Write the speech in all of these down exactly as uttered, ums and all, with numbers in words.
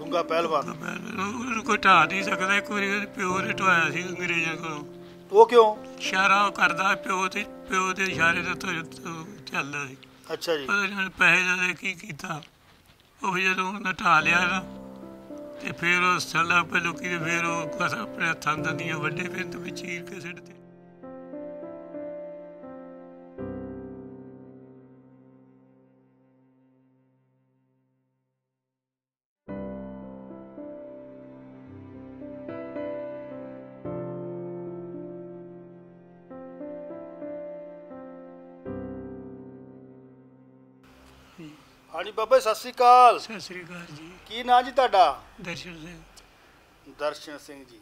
ਗੁੱਗਾ ਪਹਿਲਵਾਨ ਉਹਨੂੰ ਕੋਈ ਢਾਹ ਨਹੀਂ ਸਕਦਾ। ਇੱਕ ਵਾਰੀ ਉਹਦੇ ਪਿਓ ਨੇ ਢਵਾਇਆ ਸੀ ਅੰਗਰੇਜ਼ਾਂ ਕੋਲੋਂ। ਉਹ ਕਿਉਂ? ਇਸ਼ਾਰਾ ਉਹ ਕਰਦਾ ਪਿਓ ਤੇ ਪਿਓ ਦੇ ਇਸ਼ਾਰੇ ਦਾ ਚੱਲਦਾ ਸੀ। ਅੱਛਾ ਜੀ। ਪਤਾ ਨਹੀਂ ਪੈਸੇ ਦੇ ਕੀ ਕੀਤਾ। ਉਹ ਜਦੋਂ ਉਹਨੇ ਢਾਹ ਲਿਆ ਨਾ ਤੇ ਫਿਰ ਉਹ ਸੱਲਾ ਪੇ ਲੋਕੀ ਤੇ ਫਿਰ ਉਹ ਆਪਣੇ ਹੱਥਾਂ ਦੰਦੀਆਂ ਵੱਡੇ ਬਿੰਦ ਵਿੱਚ ਚੀਰ ਕੇ ਸਿੱਟਦੇ। ਹਾਂਜੀ ਬਾਬਾ ਸਤਿ ਸ਼੍ਰੀ ਅਕਾਲ। ਸਤਿ ਸ਼੍ਰੀ ਅਕਾਲ ਜੀ। ਕੀ ਨਾਂ ਜੀ ਤੁਹਾਡਾ? ਦਰਸ਼ਨ ਸਿੰਘ। ਦਰਸ਼ਨ ਸਿੰਘ ਜੀ।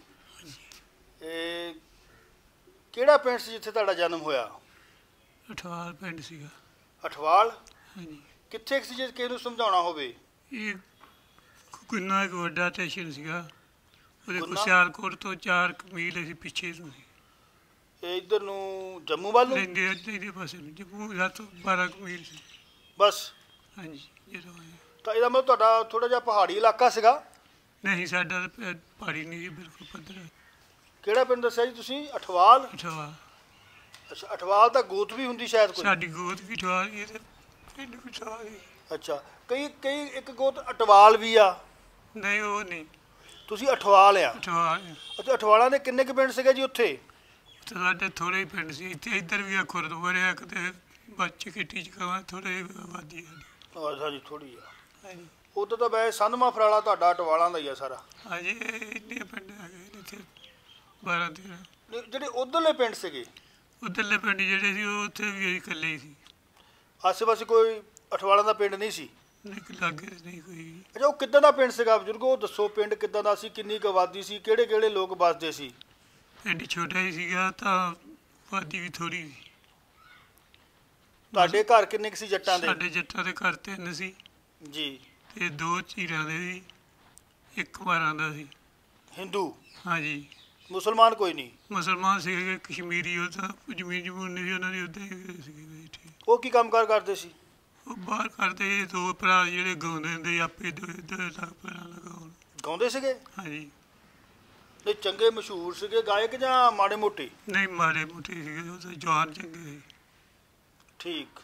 ਇਹ ਕਿਹੜਾ ਪਿੰਡ ਸੀ ਜਿੱਥੇ ਤੁਹਾਡਾ ਜਨਮ ਹੋਇਆ? ਅਠਵਾਲ ਪਿੰਡ ਸੀਗਾ। ਅਠਵਾਲ? ਹਾਂਜੀ। ਕਿੱਥੇ ਸੀ ਜੇ ਕਿਸੇ ਨੂੰ ਸਮਝਾਉਣਾ ਹੋਵੇ? ਇਹ ਕਿੰਨਾ ਇੱਕ ਵੱਡਾ ਸਟੇਸ਼ਨ ਸੀਗਾ। ਉਹਦੇ ਕੋਲ ਸਿਆਲਕੋਟ ਤੋਂ ਚਾਰ ਮੀਲ ਅਸੀਂ ਪਿੱਛੇ ਤੋਂ ਸੀ। ਇਹ ਇੱਧਰ ਨੂੰ ਜੰਮੂ ਵੱਲ ਨੂੰ? ਲੈਂਦੇ ਇਹਦੇ ਪਾਸੇ ਨੂੰ ਜੰਮੂ ਸੱਤ ਬਾਰਾਂ ਮੀਲ ਸੀ ਬਸ। ਹਾਂਜੀ। ਜਦੋਂ ਤਾਂ ਇਹਦਾ ਮਤਲਬ ਤੁਹਾਡਾ ਥੋੜ੍ਹਾ ਜਿਹਾ ਪਹਾੜੀ ਇਲਾਕਾ ਸੀਗਾ? ਨਹੀਂ, ਸਾਡਾ ਤਾਂ ਪਹਾੜੀ ਨਹੀਂ ਜੀ, ਬਿਲਕੁਲ ਪੱਧਰ। ਕਿਹੜਾ ਪਿੰਡ ਦੱਸਿਆ ਜੀ ਤੁਸੀਂ? ਅਠਵਾਲ? ਅਠਵਾਲ। ਅੱਛਾ, ਅਠਵਾਲ ਤਾਂ ਗੋਤ ਵੀ ਹੁੰਦੀ ਸ਼ਾਇਦ ਕੋਈ? ਸਾਡੀ ਗੋਤ ਵੀ ਅਠਵਾਲ ਹੀ ਤੇ ਪਿੰਡ ਵੀ ਅਠਵਾਲ ਹੀ। ਅੱਛਾ, ਕਈ ਕਈ ਇੱਕ ਗੋਤ ਅਟਵਾਲ ਵੀ ਆ? ਨਹੀਂ, ਉਹ ਨਹੀਂ। ਤੁਸੀਂ ਅਠਵਾਲ ਆ? ਅਠਵਾਲ। ਅੱਛਾ, ਅਠਵਾਲਾਂ ਦੇ ਕਿੰਨੇ ਕੁ ਪਿੰਡ ਸੀਗੇ ਜੀ ਉੱਥੇ? ਸਾਡੇ ਥੋੜ੍ਹੇ ਹੀ ਪਿੰਡ ਸੀ। ਇੱਥੇ ਇੱਧਰ ਵੀ ਆ ਖੁਰਦੁਆਰੇ ਆ, ਕਿਤੇ ਬੱਚ ਕਿੱਟੀ ਚ ਕਹਾਂ ਥੋੜ੍ਹੇ ਆਬਾਦੀ ਸਾਡੀ। ਅੱਛਾ ਜੀ, ਥੋੜ੍ਹੀ ਆ। ਹਾਂਜੀ। ਉਦੋਂ ਤਾਂ ਵੈਸੇ ਸੰਧਮਾ ਫਰਾਲਾ ਤੁਹਾਡਾ ਅਟਵਾਲਾਂ ਦਾ ਹੀ ਆ ਸਾਰਾ? ਹਾਂਜੀ, ਇੰਨੇ ਪਿੰਡ ਹੈਗੇ ਇੱਥੇ ਬਾਰਾਂ ਤੇਰਾਂ। ਜਿਹੜੇ ਉੱਧਰਲੇ ਪਿੰਡ ਸੀਗੇ? ਉੱਧਰਲੇ ਪਿੰਡ ਜਿਹੜੇ ਸੀ ਉਹ ਉੱਥੇ ਵੀ ਇਕੱਲੇ ਹੀ ਸੀ। ਆਸੇ ਪਾਸੇ ਕੋਈ ਅਠਵਾਲਾਂ ਦਾ ਪਿੰਡ ਨਹੀਂ ਸੀ? ਨਹੀਂ, ਲਾਗੇ ਨਹੀਂ ਕੋਈ। ਅੱਛਾ, ਉਹ ਕਿੱਦਾਂ ਦਾ ਪਿੰਡ ਸੀਗਾ ਬਜ਼ੁਰਗੋ? ਉਹ ਦੱਸੋ ਪਿੰਡ ਕਿੱਦਾਂ ਦਾ ਸੀ, ਕਿੰਨੀ ਕੁ ਆਬਾਦੀ ਸੀ, ਕਿਹੜੇ ਕਿਹੜੇ ਲੋਕ ਵੱਸਦੇ ਸੀ? ਪਿੰਡ ਛੋਟਾ ਹੀ ਸੀਗਾ ਤਾਂ ਆਬਾਦੀ ਵੀ ਥੋੜ੍ਹੀ ਸੀ। ਤੁਹਾਡੇ ਘਰ ਕਿੰਨੇ ਕੁ ਸੀ ਜੱਟਾਂ ਦੇ? ਸਾਡੇ ਜੱਟਾਂ ਦੇ ਘਰ ਤਿੰਨ ਸੀ ਜੀ। ਤੇ ਦੋ ਝੀਰਾਂ ਦੇ ਸੀ, ਇੱਕ ਮਾਰਾਂ ਦਾ ਸੀ। ਹਿੰਦੂ? ਹਾਂਜੀ। ਮੁਸਲਮਾਨ ਕੋਈ ਨਹੀਂ? ਮੁਸਲਮਾਨ ਸੀਗੇ, ਕਸ਼ਮੀਰੀ। ਉਹ ਤਾਂ ਜ਼ਮੀਨ ਜਮੂਨ ਨਹੀਂ ਸੀ ਉਹਨਾਂ ਦੀ, ਉੱਦਾਂ ਹੀ ਸੀਗੇ ਬੈਠੇ। ਉਹ ਕੀ ਕੰਮ ਕਾਰ ਕਰਦੇ ਸੀ? ਉਹ ਬਾਹਰ ਕਰਦੇ ਦੋ ਭਰਾ ਜਿਹੜੇ ਗਾਉਂਦੇ ਹੁੰਦੇ ਆਪੇ ਦੋ ਭਰਾ ਲਗਾਉਣ। ਗਾਉਂਦੇ ਸੀਗੇ? ਹਾਂਜੀ। ਨਹੀਂ, ਚੰਗੇ ਮਸ਼ਹੂਰ ਸੀਗੇ ਗਾਇਕ ਜਾਂ ਮਾੜੇ ਮੋਟੇ? ਨਹੀਂ, ਮਾੜੇ ਮੋਟੇ ਸੀਗੇ। ਉਹ ਤਾਂ ਜਵਾਨ ਚੰਗੇ ਸੀ। ਠੀਕ।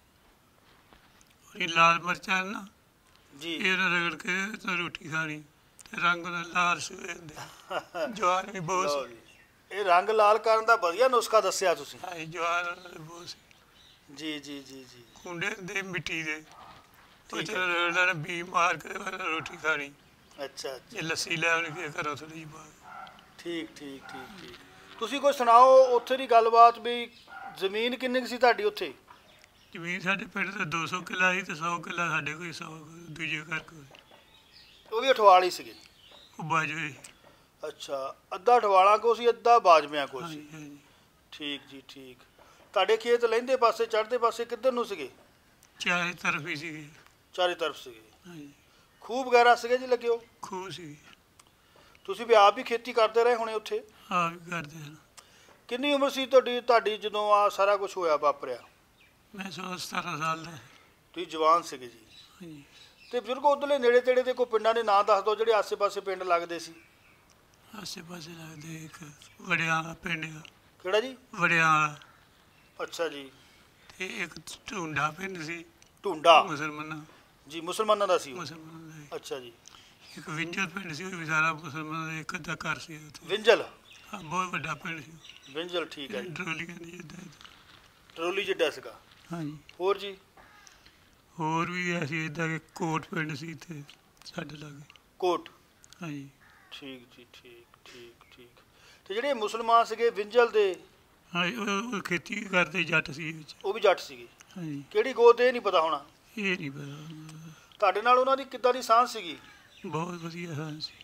ਇਹ ਲਾਲ ਮਿਰਚਾਂ ਨਾ ਜੀ, ਇਹਨਾਂ ਰਗੜ ਕੇ ਰੋਟੀ ਖਾਣੀ ਤੇ ਰੰਗ ਦਾ ਲਾਲ ਸੂਏ ਹੁੰਦੇ। ਜਵਾਨ ਵੀ ਬਹੁਤ ਸੀ। ਇਹ ਰੰਗ ਲਾਲ ਕਰਨ ਦਾ ਵਧੀਆ ਨੁਸਖਾ ਦੱਸਿਆ ਤੁਸੀਂ। ਹਾਂ, ਜਵਾਨ ਬਹੁਤ ਸੀ। ਜੀ ਜੀ ਜੀ ਜੀ। ਕੁੰਡੇ ਦੇ ਮਿੱਟੀ ਦੇ ਉਹਨਾਂ ਨੇ ਬੀ ਮਾਰ ਕੇ ਰੋਟੀ ਖਾਣੀ। ਅੱਛਾ। ਇਹ ਲੱਸੀ ਲੈ ਆਉਣੀ ਫਿਰ ਘਰੋਂ ਥੋੜ੍ਹੀ ਜਿਹੀ ਪਾ ਕੇ। ਠੀਕ ਠੀਕ ਠੀਕ ਠੀਕ। ਤੁਸੀਂ ਕੋਈ ਸੁਣਾਓ ਉੱਥੇ ਦੀ ਗੱਲਬਾਤ ਵੀ। ਜ਼ਮੀਨ ਕਿੰਨੀ ਕੁ ਸੀ ਤੁਹਾਡੀ ਉੱਥੇ? ਜ਼ਮੀਨ ਸਾਡੇ ਪਿੰਡ ਤੇ ਦੋ ਸੌ ਕਿੱਲਾ ਸੀ ਤੇ ਸੌ ਕਿੱਲਾ ਸਾਡੇ ਕੋਈ ਸੌ ਦੂਜੇ ਘਰ ਕੋਲ। ਉਹ ਵੀ ਅਠਵਾਲ ਹੀ ਸੀਗੇ? ਉਹ ਬਾਜਵੇ। ਅੱਛਾ, ਅੱਧਾ ਅਠਵਾਲਾਂ ਕੋ ਸੀ, ਅੱਧਾ ਬਾਜਵਿਆਂ ਕੋ ਸੀ। ਹਾਂਜੀ। ਠੀਕ ਜੀ, ਠੀਕ। ਤੁਹਾਡੇ ਖੇਤ ਲਹਿੰਦੇ ਪਾਸੇ ਚੜ੍ਹਦੇ ਪਾਸੇ ਕਿੱਧਰ ਨੂੰ ਸੀਗੇ? ਚਾਰੇ ਤਰਫ ਹੀ ਸੀਗੇ। ਚਾਰੇ ਤਰਫ ਸੀਗੇ? ਹਾਂਜੀ। ਖੂਹ ਵਗੈਰਾ ਸੀਗੇ ਜੀ ਲੱਗੇ? ਉਹ ਖੂਹ ਸੀ। ਤੁਸੀਂ ਵੀ ਆਪ ਹੀ ਖੇਤੀ ਕਰਦੇ ਰਹੇ ਹੋਣੇ ਉੱਥੇ? ਆਪ ਹੀ ਕਰਦੇ ਹਨ। ਕਿੰਨੀ ਉਮਰ ਸੀ ਤੁਹਾਡੀ ਤੁਹਾਡੀ ਜਦੋਂ ਆ ਸਾਰਾ ਕੁਝ ਹੋਇਆ ਵਾਪਰਿਆ? ਮੈਂ ਸੋਲਾਂ ਸਤਾਰਾਂ ਸਾਲ ਦਾ। ਤੁਸੀਂ ਜਵਾਨ ਸੀਗੇ ਜੀ? ਹਾਂਜੀ। ਤੇ ਬਜ਼ੁਰਗ ਉੱਧਰਲੇ ਨੇੜੇ ਤੇੜੇ ਦੇ ਕੋਈ ਪਿੰਡਾਂ ਦੇ ਨਾਂ ਦੱਸ ਦਿਓ ਜਿਹੜੇ ਆਸੇ ਪਾਸੇ ਪਿੰਡ ਲੱਗਦੇ ਸੀ? ਆਸੇ ਪਾਸੇ ਲੱਗਦੇ ਇੱਕ ਵੜਿਆਂ ਵਾਲਾ ਪਿੰਡ ਆ। ਕਿਹੜਾ ਜੀ? ਵੜਿਆਂ ਵਾਲਾ। ਅੱਛਾ ਜੀ। ਤੇ ਇੱਕ ਢੂੰਡਾ ਪਿੰਡ ਸੀ। ਢੂੰਡਾ? ਮੁਸਲਮਾਨਾਂ ਜੀ, ਮੁਸਲਮਾਨਾਂ ਦਾ ਸੀ? ਮੁਸਲਮਾਨਾਂ ਦਾ। ਅੱਛਾ ਜੀ। ਇੱਕ ਵਿੰਜਲ ਪਿੰਡ ਸੀ, ਉਹ ਵੀ ਸਾਰਾ ਮੁਸਲਮਾਨਾਂ ਦਾ ਇੱਕ ਅੱਧਾ ਘਰ ਸੀ ਉੱਥੇ। ਵਿੰਜਲ? ਹਾਂ, ਬਹੁਤ ਵੱਡਾ ਪਿੰਡ ਸੀ। ਵਿੰਜਲ, ਠੀਕ ਹੈ ਜੀ। ਟਰੋਲੀਆਂ ਦੀ ਇੱਦਾਂ ਟਰੋਲੀ ਜਿੱਡਾ ਸੀਗਾ? ਹਾਂਜੀ। ਹੋਰ ਜੀ? ਹੋਰ ਵੀ ਐਸੀ ਇੱਦਾਂ ਕਿ ਕੋਟ ਪਿੰਡ ਸੀ ਇੱਥੇ ਸਾਡੇ ਲਾਗੇ। ਕੋਟ? ਹਾਂਜੀ। ਠੀਕ ਜੀ, ਠੀਕ ਠੀਕ ਠੀਕ। ਤੇ ਜਿਹੜੇ ਮੁਸਲਮਾਨ ਸੀਗੇ ਵਿੰਜਲ ਦੇ? ਹਾਂ, ਉਹ ਖੇਤੀ ਕਰਦੇ ਜੱਟ ਸੀ ਵਿੱਚ। ਉਹ ਵੀ ਜੱਟ ਸੀਗੇ? ਹਾਂਜੀ। ਕਿਹੜੀ ਗੋਤ? ਇਹ ਨਹੀਂ ਪਤਾ ਹੋਣਾ? ਇਹ ਨਹੀਂ ਪਤਾ। ਤੁਹਾਡੇ ਨਾਲ ਉਹਨਾਂ ਦੀ ਕਿੱਦਾਂ ਦੀ ਸਾਂਝ ਸੀਗੀ? ਬਹੁਤ ਵਧੀਆ ਸਾਂਝ ਸੀ।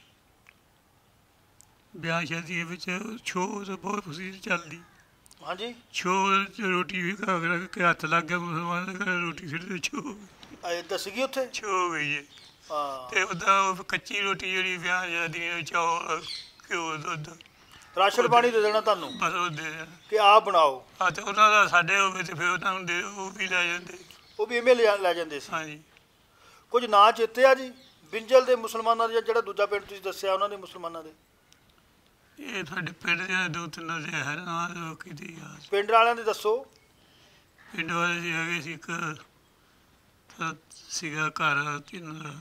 ਵਿਆਹ ਸ਼ਾਦੀਆਂ ਵਿੱਚ ਛੋਹ ਤਾਂ ਬਹੁਤ ਖੁਸ਼ੀ ਚੱਲਦੀ। ਹਾਂਜੀ। ਛੋਹ 'ਚ ਰੋਟੀ ਵੀ ਘਰ ਕੇ ਹੱਥ ਲੱਗ ਗਿਆ ਮੁਸਲਮਾਨ ਦੇ ਘਰ ਰੋਟੀ ਸਿੱਟਦੇ ਛੋਹ। ਏਦਾਂ ਸੀਗੀ ਉੱਥੇ? ਛੋਹ ਗਈ ਹੈ। ਹਾਂ। ਤੇ ਉੱਦਾਂ ਕੱਚੀ ਰੋਟੀ ਜਿਹੜੀ ਵਿਆਹ ਸ਼ਾਦੀਆਂ ਚੌਲ ਘਿਓ ਦੁੱਧ ਰਾਸ਼ਨ ਪਾਣੀ ਦੇ ਦੇਣਾ ਤੁਹਾਨੂੰ? ਬਸ ਉਹ ਦੇ ਦੇਣਾ ਕਿ ਆਪ ਬਣਾਓ? ਹਾਂ, ਤੇ ਉਹਨਾਂ ਦਾ ਸਾਡੇ ਹੋਵੇ ਤੇ ਫਿਰ ਉਹਨਾਂ ਨੂੰ ਦੇ ਉਹ ਵੀ ਲੈ ਜਾਂਦੇ। ਉਹ ਵੀ ਇਵੇਂ ਲੈ ਲੈ ਜਾਂਦੇ ਸੀ? ਹਾਂਜੀ। ਕੁਝ ਨਾਂ ਚੇਤੇ ਆ ਜੀ ਬਿੰਜਲ ਦੇ ਮੁਸਲਮਾਨਾਂ ਦੇ, ਜਿਹੜਾ ਦੂਜਾ ਪਿੰਡ ਤੁਸੀਂ ਦੱਸਿਆ ਉਹਨਾਂ ਦੇ ਮੁਸਲਮਾਨਾਂ ਦੇ? ਇਹ ਸਾਡੇ ਪਿੰਡ ਦੇ ਦੋ ਤਿੰਨ ਦੇ ਹੈ ਨਾ ਲੋਕੀ ਦੀ ਯਾਦ। ਪਿੰਡ ਵਾਲਿਆਂ ਦੇ ਦੱਸੋ। ਪਿੰਡ ਵਾਲੇ ਸੀ ਹੈਗੇ ਸੀ, ਇੱਕ ਤਾਂ ਸੀਗਾ ਘਰ ਤਿੰਨ ਦਾ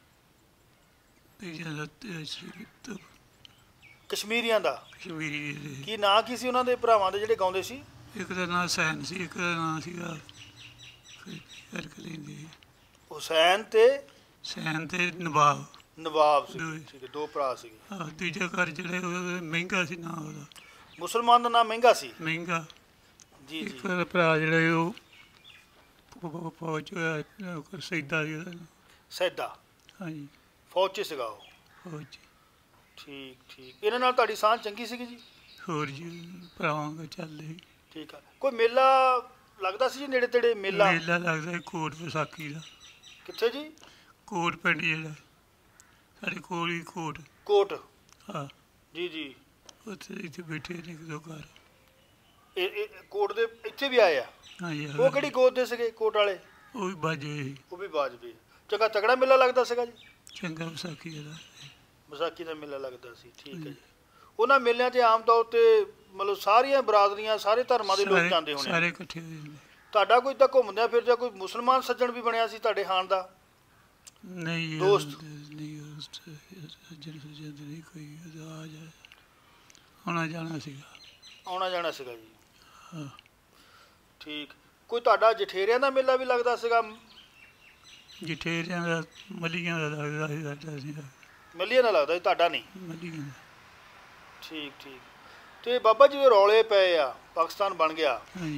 ਕਸ਼ਮੀਰੀਆਂ ਦਾ। ਕਸ਼ਮੀਰੀ ਦੇ। ਕੀ ਨਾਂ ਕੀ ਸੀ ਉਹਨਾਂ ਦੇ ਭਰਾਵਾਂ ਦੇ ਜਿਹੜੇ ਗਾਉਂਦੇ ਸੀ? ਇੱਕ ਦਾ ਨਾਂ ਸੈਨ ਸੀ, ਇੱਕ ਦਾ ਨਾਂ ਸੀਗਾ ਹੁਸੈਨ ਤੇ ਸੈਨ ਤੇ ਨਵਾਬ। ਨਵਾਬ ਸੀ, ਠੀਕ ਹੈ, ਦੋ ਭਰਾ ਸੀਗੇ। ਹਾਂ, ਦੂਜਾ ਘਰ ਜਿਹੜੇ ਮਹਿੰਗਾ ਸੀ ਨਾਂ ਉਹਦਾ। ਮੁਸਲਮਾਨ ਦਾ ਨਾਮ ਮਹਿੰਗਾ ਸੀ। ਮਹਿੰਗਾ ਜੀ ਜੀ। ਇੱਕ ਭਰਾ ਜਿਹੜੇ ਉਹ ਫੌਜ ਸੈਦਾ ਸੀ ਉਹਦਾ। ਸੈਦਾ। ਹਾਂਜੀ, ਫੌਜ 'ਚ ਸੀਗਾ ਉਹ। ਫੌਜ 'ਚ। ਠੀਕ ਠੀਕ। ਇਹਨਾਂ ਨਾਲ ਤੁਹਾਡੀ ਸਾਂਝ ਚੰਗੀ ਸੀਗੀ ਜੀ? ਹੋਰ ਜੀ, ਭਰਾਵਾਂ ਕੋਲ ਚੱਲਦੇ ਸੀ। ਠੀਕ ਆ। ਕੋਈ ਮੇਲਾ ਲੱਗਦਾ ਸੀ ਜੀ ਨੇੜੇ ਤੇੜੇ? ਮੇਲਾ ਮੇਲਾ ਲੱਗਦਾ ਕੋਟ ਵਿਸਾਖੀ ਦਾ। ਕਿੱਥੇ ਜੀ? ਕੋਟ ਪਿੰਡ ਜਿਹੜਾ ਸਾਡੇ ਕੋਲ ਹੀ ਕੋਟ। ਕੋਟ। ਹਾਂ ਜੀ ਜੀ। ਉੱਥੇ ਇੱਥੇ ਬੈਠੇ ਨੇ ਇੱਕ ਦੋ ਘਰ। ਇਹ ਇਹ ਕੋਟ ਦੇ ਇੱਥੇ ਵੀ ਆਏ ਆ? ਹਾਂਜੀ। ਉਹ ਕਿਹੜੀ ਗੋਤ ਦੇ ਸੀਗੇ ਕੋਟ ਵਾਲੇ? ਉਹ ਵੀ ਬਾਜਵੇ ਸੀ। ਉਹ ਵੀ ਬਾਜਵੇ। ਚੰਗਾ ਤਗੜਾ ਮੇਲਾ ਲੱਗਦਾ ਸੀਗਾ ਜੀ? ਚੰਗਾ ਵਿਸਾਖੀ ਦਾ। ਵਿਸਾਖੀ ਦਾ ਮੇਲਾ ਲੱਗਦਾ ਸੀ, ਠੀਕ ਹੈ ਜੀ। ਉਹਨਾਂ ਮੇਲਿਆਂ 'ਤੇ ਆਮ ਤੌਰ 'ਤੇ ਮਤਲਬ ਸਾਰੀਆਂ ਬਰਾਦਰੀਆਂ, ਸਾਰੇ ਧਰਮਾਂ ਦੇ ਲੋਕ ਜਾਂਦੇ ਹੋਣੇ? ਸਾਰੇ ਇਕੱਠੇ ਹੋ ਜਾਂਦੇ। ਤੁਹਾਡਾ ਕੋਈ ਤਾਂ ਘੁੰਮਦਿਆਂ ਫਿਰਦਿਆਂ ਕੋਈ ਮੁਸਲਮਾਨ ਸੱਜਣ ਵੀ ਬਣਿਆ ਸੀ ਤੁਹਾਡੇ ਹਾਣ ਦਾ? ਨਹੀਂ ਦੋਸਤ? ਨਹੀਂ ਸੱਜਣ ਸੁਜਣ ਨਹੀਂ ਕੋਈ। ਆ ਜਾ ਆਉਣਾ ਜਾਣਾ ਸੀਗਾ। ਆਉਣਾ ਜਾਣਾ ਸੀਗਾ ਜੀ। ਹਾਂ ਠੀਕ। ਕੋਈ ਤੁਹਾਡਾ ਜਠੇਰਿਆਂ ਦਾ ਮੇਲਾ ਵੀ ਲੱਗਦਾ ਸੀਗਾ? ਜਠੇਰਿਆਂ ਦਾ ਮੱਲੀਆਂ ਦਾ ਲੱਗਦਾ ਸੀ ਸਾਡਾ ਸੀਗਾ। ਮੱਲੀਆਂ ਦਾ ਲੱਗਦਾ ਸੀ, ਤੁਹਾਡਾ ਨਹੀਂ? ਮੱਲੀਆਂ ਦਾ। ਠੀਕ ਠੀਕ। ਤੇ ਬਾਬਾ ਜੀ ਦੇ ਰੌਲੇ ਪਏ ਆ, ਪਾਕਿਸਤਾਨ ਬਣ ਗਿਆ, ਹਾਂਜੀ,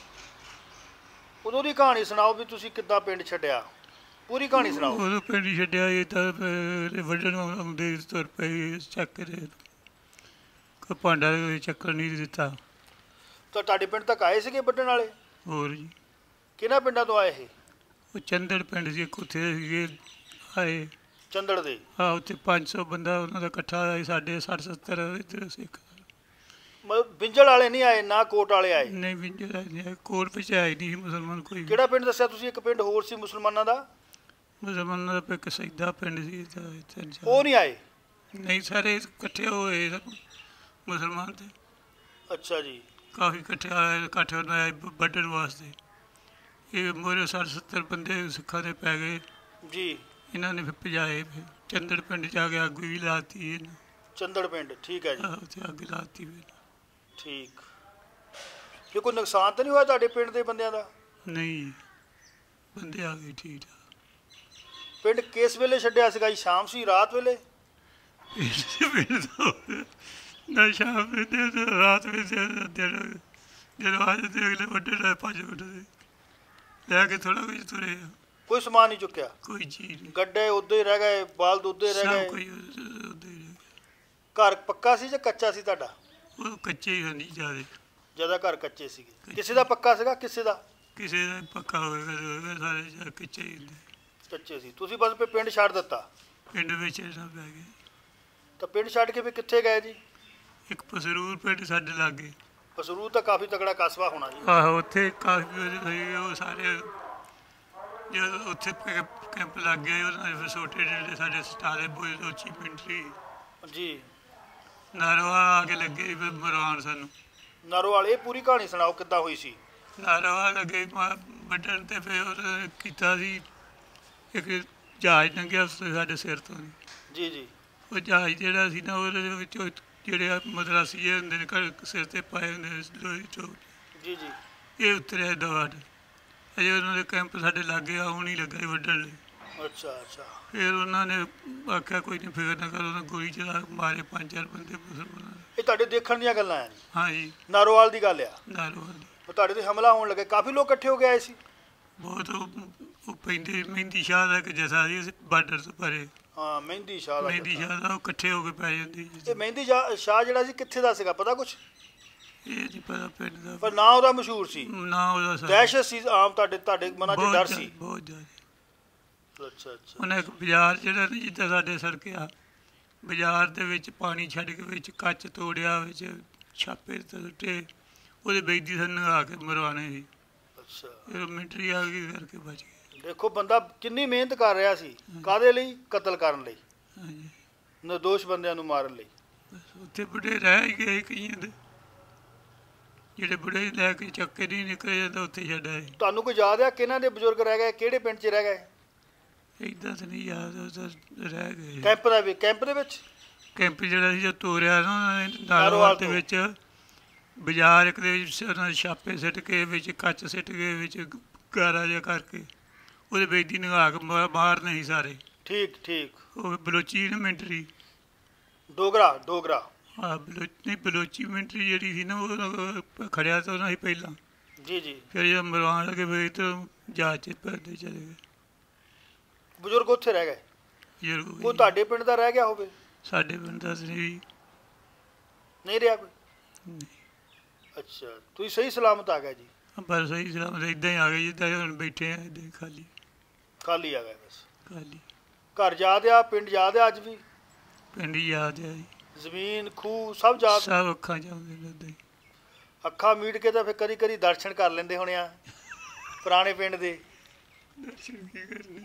ਉਦੋਂ ਦੀ ਕਹਾਣੀ ਸੁਣਾਓ ਵੀ ਤੁਸੀਂ ਕਿੱਦਾਂ ਪਿੰਡ ਛੱਡਿਆ, ਪੂਰੀ ਕਹਾਣੀ ਸੁਣਾਓ। ਉਦੋਂ ਪਿੰਡ ਛੱਡਿਆ ਇਹ ਤਾਂ ਵੱਢਣ ਆਉਂਦੇ ਤੁਰ ਪਏ ਚੱਕ ਦੇ, ਕੋਈ ਭਾਂਡਾ ਚੱਕਰ ਨਹੀਂ ਦਿੱਤਾ। ਤਾਂ ਤੁਹਾਡੇ ਪਿੰਡ ਤੱਕ ਆਏ ਸੀਗੇ ਵੱਢਣ ਵਾਲੇ? ਹੋਰ ਜੀ। ਕਿਹਨਾਂ ਪਿੰਡਾਂ ਤੋਂ ਆਏ ਇਹ? ਉਹ ਚੰਦੜ ਪਿੰਡ ਸੀ ਇੱਕ, ਉੱਥੇ ਸੀਗੇ ਆਏ। ਚੰਦੜ ਦੇ? ਹਾਂ, ਉੱਥੇ ਪੰਜ ਸੌ ਬੰਦਾ ਉਹਨਾਂ ਦਾ ਇਕੱਠਾ ਹੋਇਆ। ਸਾਡੇ ਸੱਠ ਸੱਤਰ ਇੱਧਰ ਸਿੱਖ। ਮਤਲਬ ਬਿੰਜਲ ਵਾਲੇ ਨਹੀਂ ਆਏ, ਨਾ ਕੋਟ ਵਾਲੇ ਆਏ? ਨਹੀਂ, ਬਿੰਜਲ ਨਹੀਂ, ਕੋਟ ਵਿੱਚ ਆਏ ਨਹੀਂ ਮੁਸਲਮਾਨ ਕੋਈ। ਕਿਹੜਾ ਪਿੰਡ ਦੱਸਿਆ ਤੁਸੀਂ? ਇੱਕ ਪਿੰਡ ਹੋਰ ਸੀ ਮੁਸਲਮਾਨਾਂ ਦਾ? ਮੁਸਲਮਾਨਾਂ ਦਾ ਇੱਕ ਸੈਦਾ ਪਿੰਡ ਸੀ। ਉਹ ਨਹੀਂ ਆਏ? ਨਹੀਂ, ਸਾਰੇ ਇਕੱਠੇ ਹੋਏ ਮੁਸਲਮਾਨ ਤੇ। ਅੱਛਾ ਜੀ। ਕਾਫੀ ਇਕੱਠੇ ਆਏ, ਇਕੱਠੇ ਹੋਏ ਵੱਢਣ ਵਾਸਤੇ। ਇਹ ਮੋਰੇ ਸੱਠ ਸੱਤਰ ਬੰਦੇ ਸਿੱਖਾਂ ਦੇ ਪੈ ਗਏ ਜੀ। ਇਹਨਾਂ ਨੇ ਫਿਰ ਭਜਾਏ। ਫਿਰ ਚੰਦੜ ਪਿੰਡ ਜਾ ਕੇ ਅੱਗ ਵੀ ਲਾਤੀ ਇਹਨੂੰ। ਚੰਦੜ ਪਿੰਡ, ਠੀਕ ਹੈ ਜੀ। ਉੱਥੇ ਅੱਗ ਲਾਤੀ ਫਿਰ। ਠੀਕ। ਫਿਰ ਕੋਈ ਨੁਕਸਾਨ ਤਾਂ ਨਹੀਂ ਹੋਇਆ ਤੁਹਾਡੇ ਪਿੰਡ ਦੇ ਬੰਦਿਆਂ ਦਾ? ਨਹੀਂ, ਬੰਦੇ ਆ ਗਏ ਠੀਕ ਠਾਕ। ਪਿੰਡ ਕਿਸ ਵੇਲੇ ਛੱਡਿਆ ਸੀਗਾ ਜੀ? ਸ਼ਾਮ ਸੀ, ਰਾਤ ਵੇਲੇ? ਪਿੰਡ ਤੋਂ ਨਾ ਸ਼ਾਮ ਵੇਲੇ, ਰਾਤ ਵੇਲੇ। ਦਿਨ ਜਦੋਂ ਆ ਜਾਂਦੇ ਅਗਲੇ ਵੱਡੇ ਲੈ ਭੱਜ ਉੱਠਦੇ, ਲੈ ਕੇ ਥੋੜਾ ਕੁਝ ਤੁਰੇ। ਕੋਈ ਸਮਾਨ ਨਹੀਂ ਚੁੱਕਿਆ? ਕੋਈ ਚੀਜ਼ ਨਹੀਂ। ਗੱਡੇ ਉੱਦਾਂ ਹੀ ਰਹਿ ਗਏ, ਬਾਲਦ ਉੱਦਾਂ ਹੀ ਰਹਿ ਗਏ? ਕੋਈ ਉੱਦਾਂ ਹੀ ਰਹਿ ਘਰ ਪੱਕਾ ਸੀ ਜਾਂ ਕੱਚਾ ਸੀ ਤੁਹਾਡਾ? ਉਹ ਕੱਚੇ ਹੀ ਨਹੀਂ ਜ਼ਿਆਦਾ। ਜ਼ਿਆਦਾ ਘਰ ਕੱਚੇ ਸੀਗੇ। ਕਿਸੇ ਦਾ ਪੱਕਾ ਸੀਗਾ, ਕਿਸੇ ਦਾ? ਕਿਸੇ ਦਾ ਪੱਕਾ ਹੋਵੇਗਾ, ਸਾਰੇ ਕੱਚੇ ਹੀ ਹੁੰਦੇ। ਕੱਚੇ ਸੀ। ਤੁਸੀਂ ਬਸ ਪਿੰਡ ਛੱਡ ਦਿੱਤਾ? ਪਿੰਡ ਵਿੱਚ ਰਹਿਣਾ ਪੈ ਗਿਆ। ਤਾਂ ਪਿੰਡ ਛੱਡ ਕੇ ਵੀ ਕਿੱਥੇ ਗਏ ਜੀ? ਇੱਕ ਪਸਰੂਰ ਪਿੰਡ ਸਾਡੇ ਲਾਗੇ। ਪਸਰੂਰ ਤਾਂ ਕਾਫੀ ਤਕੜਾ ਕਸਬਾ ਹੋਣਾ ਜੀ। ਆਹੋ, ਉੱਥੇ ਕਾਫੀ ਉਹ ਸਾਰੇ ਜਦੋਂ ਉੱਥੇ ਕੈਂਪ ਲੱਗ ਗਏ ਉਹਨਾਂ ਦੇ ਫਿਰ ਛੋਟੇ ਜਿਹੜੇ ਸਾਡੇ ਸਟਾਲੇ ਬੋਏ ਉੱਚੀ ਪਿੰਡ ਸੀ ਜੀ। ਨਾਰਵਾ ਆ ਕੇ ਲੱਗੇ ਫਿਰ ਮਰਵਾਉਣ ਸਾਨੂੰ। ਨਾਰੋਵਾਲ, ਇਹ ਪੂਰੀ ਕਹਾਣੀ ਸੁਣਾਓ ਕਿੱਦਾਂ ਹੋਈ ਸੀ? ਨਾਰਵਾ ਲੱਗੇ ਵੱਢਣ ਤੇ ਫਿਰ ਉਹ ਕੀਤਾ ਸੀ, ਇੱਕ ਜਹਾਜ਼ ਲੰਘਿਆ ਸਾਡੇ ਸਿਰ ਤੋਂ। ਜੀ ਜੀ। ਉਹ ਜਹਾਜ਼ ਜਿਹੜਾ ਸੀ ਨਾ ਉਹਦੇ ਵਿੱਚੋਂ ਜਿਹੜੇ ਮਦਰਾਸੀਏ ਹੁੰਦੇ ਨੇ ਘਰ ਸਿਰ 'ਤੇ ਪਾਏ ਹੁੰਦੇ ਨੇ ਲੋਹੇ ਚੋਂ, ਜੀ ਜੀ, ਇਹ ਉਤਰਿਆ ਦਵਾੜ। ਅਜੇ ਉਹਨਾਂ ਦੇ ਕੈਂਪ ਸਾਡੇ ਲਾਗੇ ਆਉਣ ਹੀ ਲੱਗਾ ਸੀ ਵੱਢਣ ਲਈ। ਅੱਛਾ ਅੱਛਾ। ਫਿਰ ਉਹਨਾਂ ਨੇ ਆਖਿਆ ਕੋਈ ਨਹੀਂ, ਫਿਕਰ ਨਾ ਕਰੋ, ਉਹਨਾਂ ਗੋਲੀ ਚਲਾ ਮਾਰੇ ਪੰਜ ਚਾਰ ਬੰਦੇ ਮੁਸਲਮਾਨਾਂ ਦੇ। ਇਹ ਤੁਹਾਡੇ ਦੇਖਣ ਦੀਆਂ ਗੱਲਾਂ ਆ? ਹਾਂ ਜੀ। ਨਾਰੋਵਾਲ ਦੀ ਗੱਲ ਆ? ਨਾਰੋਵਾਲ ਦੀ। ਤੁਹਾਡੇ ਤੇ ਹਮਲਾ ਹੋਣ ਲੱਗੇ, ਕਾਫੀ ਲੋਕ ਇਕੱਠੇ ਹੋ ਕੇ ਆਏ ਸੀ? ਬਹੁਤ। ਉਹ ਪੈਂਦੇ ਮਹਿੰਦੀ ਸ਼ਾਹ ਦਾ ਇੱਕ ਜਥਾ ਸੀ ਬਾਰਡਰ ਤੋਂ ਪਰੇ। ਹਾਂ, ਮਹਿੰਦੀ ਸ਼ਾਹ ਦਾ। ਮਹਿੰਦੀ ਸ਼ਾਹ ਦਾ ਉਹ ਇਕੱਠੇ ਹੋ ਕੇ ਪੈ ਜਾਂਦੇ। ਇਹ ਮਹਿੰਦੀ ਸ਼ਾਹ ਜਿਹੜਾ ਸੀ ਕਿੱਥੇ ਦਾ ਸੀਗਾ, ਪਤਾ ਕੁਛ? ਇਹ ਨਹੀਂ ਪਤਾ ਪਿੰਡ ਦਾ, ਪਰ ਨਾਂ ਉਹਦਾ ਮਸ਼ਹੂਰ ਸੀ? ਨਾਂ ਉਹਦਾ ਦਹਿਸ਼ਤ ਸੀ ਆਮ ਤੁਹਾਡੇ ਤੁਹਾਡੇ ਮਨਾਂ 'ਚ ਡਰ ਸੀ? ਬਹੁਤ ਜ਼ਿਆਦਾ। ਅੱਛਾ ਅੱਛਾ। ਉਹਨੇ ਇੱਕ ਬਾਜ਼ਾਰ ਜਿਹੜਾ ਨਹੀਂ ਜਿੱਦਾਂ ਸਾਡੇ ਸੜਕਿਆ, ਬਾਜ਼ਾਰ ਦੇ ਵਿੱਚ ਪਾਣੀ ਛੱਡ ਕੇ ਵਿੱਚ ਕੱਚ ਤੋੜਿਆ, ਵਿੱਚ ਛਾਪੇ ਸੁੱਟੇ, ਉਹਦੇ ਬੇਇੱਜ਼ਤੀ ਸਾਨੂੰ ਨੰਗਾ ਕੇ ਮਰਵਾਉਣੇ ਸੀ। ਅੱਛਾ। ਫਿਰ ਮਿਲਟਰੀ ਆ ਗਈ ਕਰਕੇ ਬਚ ਗਏ। ਦੇਖੋ ਬੰਦਾ ਕਿੰਨੀ ਮਿਹਨਤ ਕਰ ਰਿਹਾ ਸੀ, ਕਾਹਦੇ ਲਈ? ਕਤਲ ਕਰਨ ਲਈ, ਹਾਂਜੀ ਨਿਰਦੋਸ਼ ਬੰਦਿਆਂ ਨੂੰ ਮਾਰਨ ਲਈ। ਉੱਥੇ ਬੁੱਢੇ ਰਹਿ ਹੀ ਗਏ ਕਈਆਂ ਦੇ, ਜਿਹੜੇ ਬੁੱਢੇ ਲੈ ਕੇ ਚੱਕੇ ਨਹੀਂ ਨਿਕਲੇ ਜਾਂਦਾ ਉੱਥੇ ਛੱਡ ਆਏ। ਤੁਹਾਨੂੰ ਕੋਈ ਯਾਦ ਆ ਕਿਹਨਾਂ ਦੇ ਬਜ਼ੁਰਗ ਰਹਿ ਗਏ, ਕਿਹੜੇ ਪਿੰਡ 'ਚ ਰਹਿ ਗਏ? ਇੱਦਾਂ ਤਾਂ ਨਹੀਂ ਯਾਦ, ਉਹ ਤਾਂ ਰਹਿ ਗਏ। ਕੈਂਪ ਦਾ ਵੀ, ਕੈਂਪ ਦੇ ਵਿੱਚ ਕੈਂਪ ਜਿਹੜਾ ਸੀ ਜੋ ਤੋਰਿਆ ਨਾ ਉਹਨਾਂ ਨੇ ਨਾਰੋਵਾਲ ਦੇ ਵਿੱਚ, ਬਾਜ਼ਾਰ ਇੱਕ ਦੇ ਵਿੱਚ ਉਹਨਾਂ ਨੇ ਛਾਪੇ ਸਿੱਟ ਕੇ, ਵਿੱਚ ਕੱਚ ਸਿੱਟ ਕੇ, ਵਿੱਚ ਗਾਰਾ ਜਿਹਾ ਕਰਕੇ ਉਹਦੇ ਵਿੱਚ ਦੀ ਨਿਗਾਹ ਕੇ ਬਾਹਰ ਨਹੀਂ ਸਾਰੇ। ਠੀਕ ਠੀਕ। ਉਹ ਬਲੋਚੀ ਮਿੰਟਰੀ, ਡੋਗਰਾ ਡੋਗਰਾ ਹਾਂ ਬਲੋਚ ਨਹੀਂ ਬਲੋਚੀ ਮਿੰਟਰੀ ਜਿਹੜੀ ਸੀ ਨਾ, ਉਹ ਖੜਿਆ ਤਾਂ ਉਹਨਾਂ ਸੀ ਪਹਿਲਾਂ। ਜੀ ਜੀ। ਫਿਰ ਜਦੋਂ ਮਰਵਾਉਣ ਲੱਗੇ ਫਿਰ ਤਾਂ ਜਹਾਜ਼ 'ਚ ਪੈਦੇ ਚਲੇ ਗਏ। ਬਜ਼ੁਰਗ ਉੱਥੇ ਰਹਿ ਗਏ। ਬਜ਼ੁਰਗ ਕੋਈ ਤੁਹਾਡੇ ਪਿੰਡ ਦਾ ਰਹਿ ਗਿਆ ਹੋਵੇ? ਸਾਡੇ ਪਿੰਡ ਦਾ ਨਹੀਂ ਨਹੀਂ ਰਿਹਾ ਕੋਈ? ਨਹੀਂ। ਅੱਛਾ, ਤੁਸੀਂ ਸਹੀ ਸਲਾਮਤ ਆ ਗਏ ਜੀ? ਬਸ ਸਹੀ ਸਲਾਮਤ ਇੱਦਾਂ ਹੀ ਆ ਗਏ ਜਿੱਦਾਂ ਹੁਣ ਬੈਠੇ ਆ, ਇੱਦਾਂ ਹੀ ਖਾਲੀ ਖਾਲੀ ਆ ਗਏ ਬਸ? ਖਾਲੀ। ਘਰ ਯਾਦ ਆ, ਪਿੰਡ ਯਾਦ ਆ ਅੱਜ ਵੀ? ਪਿੰਡ ਹੀ ਯਾਦ ਆ ਜੀ, ਜ਼ਮੀਨ ਖੂਹ ਸਭ ਯਾਦ? ਸਭ ਅੱਖਾਂ 'ਚ ਆਉਂਦੇ ਨੇ ਉੱਦਾਂ ਹੀ। ਅੱਖਾਂ ਮੀਟ ਕੇ ਤਾਂ ਫਿਰ ਕਦੀ ਕਦੀ ਦਰਸ਼ਨ ਕਰ ਲੈਂਦੇ ਹੋਣੇ ਆ ਪੁਰਾਣੇ ਪਿੰਡ ਦੇ? ਦਰਸ਼ਨ ਕੀ ਕਰਨੇ,